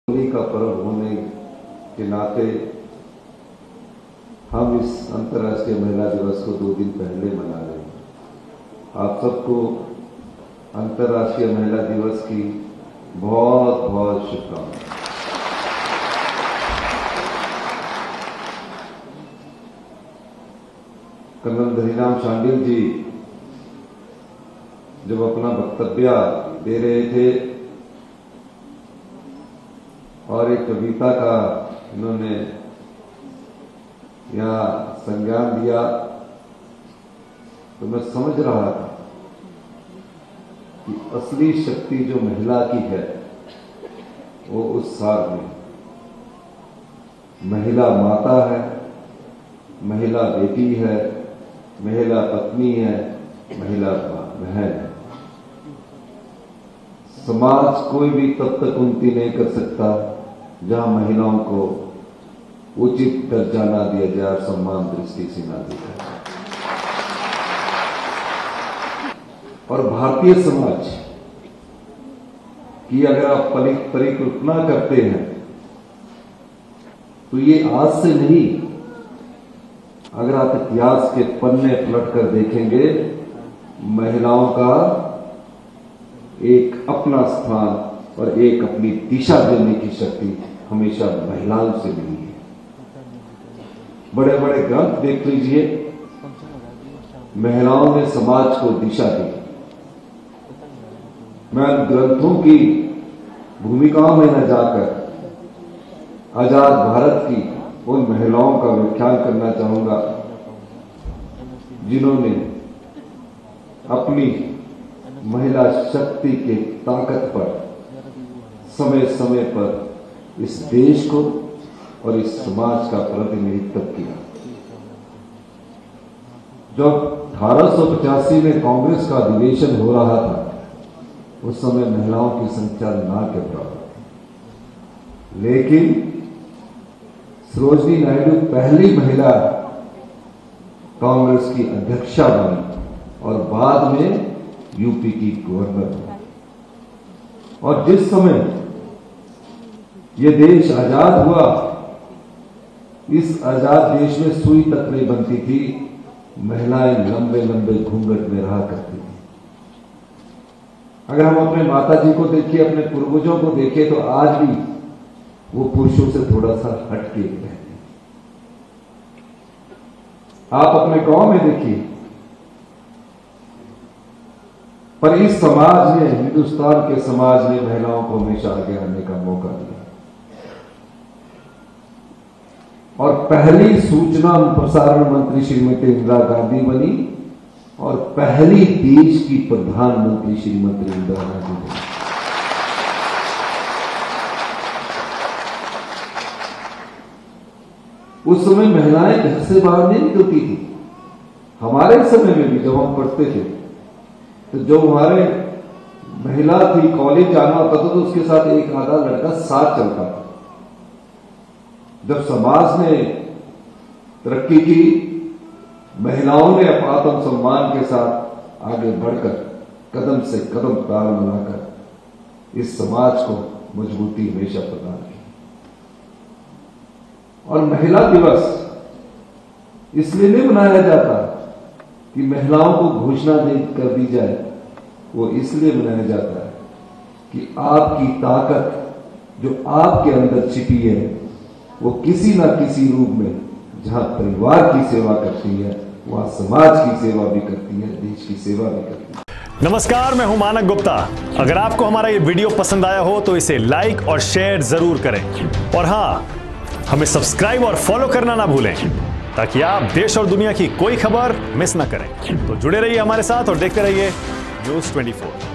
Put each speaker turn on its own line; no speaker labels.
होली का पर्व होने के नाते हम इस अंतर्राष्ट्रीय महिला दिवस को 2 दिन पहले मना रहे हैं। आप सबको अंतर्राष्ट्रीय महिला दिवस की बहुत बहुत शुभकामनाएं। कर्नल धनीराम शांडिल जी जब अपना वक्तव्य दे रहे थे और एक कविता का इन्होंने यहाँ संज्ञान दिया तो मैं समझ रहा था कि असली शक्ति जो महिला की है वो उस सार में महिला माता है, महिला बेटी है, महिला पत्नी है, महिला बहन है। समाज कोई भी तब तक उन्नति नहीं कर सकता जहां महिलाओं को उचित दर्जा ना दिया जाए और सम्मान दृष्टि से ना दिया जाए। और भारतीय समाज की अगर आप परिकल्पना करते हैं तो ये आज से नहीं, अगर आप इतिहास के पन्ने पलट कर देखेंगे, महिलाओं का एक अपना स्थान और एक अपनी दिशा देने की शक्ति हमेशा महिलाओं से मिली है। बड़े बड़े ग्रंथ देख लीजिए, महिलाओं ने समाज को दिशा दी। मैं उन ग्रंथों की भूमिकाओं में न जाकर आजाद भारत की उन महिलाओं का व्याख्यान करना चाहूंगा जिन्होंने अपनी महिला शक्ति के ताकत पर समय समय पर इस देश को और इस समाज का प्रतिनिधित्व किया। जब 1885 में कांग्रेस का अधिवेशन हो रहा था उस समय महिलाओं की संख्या ना के बराबर थी, लेकिन सरोजिनी नायडू पहली महिला कांग्रेस की अध्यक्षा बनी और बाद में यूपी की गवर्नर बनी। और जिस समय यह देश आजाद हुआ, इस आजाद देश में सुई तक नहीं बनती थी, महिलाएं लंबे लंबे घूंघट में रहा करती थी। अगर हम अपने माताजी को देखिए, अपने पूर्वजों को देखें तो आज भी वो पुरुषों से थोड़ा सा हटके रहते हैं। आप अपने गांव में देखिए, पर इस समाज ने, हिंदुस्तान के समाज ने महिलाओं को हमेशा आगे आने का मौका दिया। और पहली सूचना प्रसारण मंत्री श्रीमती इंदिरा गांधी बनी और पहली देश की प्रधानमंत्री श्रीमती इंदिरा गांधी बनी। उस समय महिलाएं घर से बाहर नहीं निकलती थी। हमारे समय में भी जब हम पढ़ते थे तो जो हमारे महिला थी, कॉलेज जाना होता था तो उसके साथ एक आधा लड़का साथ चलता था। जब समाज ने तरक्की की, महिलाओं ने आत्म सम्मान के साथ आगे बढ़कर कदम से कदम ताल मिलाकर इस समाज को मजबूती हमेशा प्रदान की। और महिला दिवस इसलिए नहीं मनाया जाता कि महिलाओं को घोषणा कर दी जाए, वो इसलिए मनाया जाता है कि आपकी ताकत जो आपके अंदर छिपी है वो किसी ना किसी रूप में जहां परिवार की सेवा करती है वहां समाज की सेवा भी करती है, देश की सेवा भी करती है।
नमस्कार, मैं हूं मानक गुप्ता। अगर आपको हमारा ये वीडियो पसंद आया हो तो इसे लाइक और शेयर जरूर करें और हां, हमें सब्सक्राइब और फॉलो करना ना भूलें ताकि आप देश और दुनिया की कोई खबर मिस ना करें। तो जुड़े रहिए हमारे साथ और देखते रहिए न्यूज़ 24।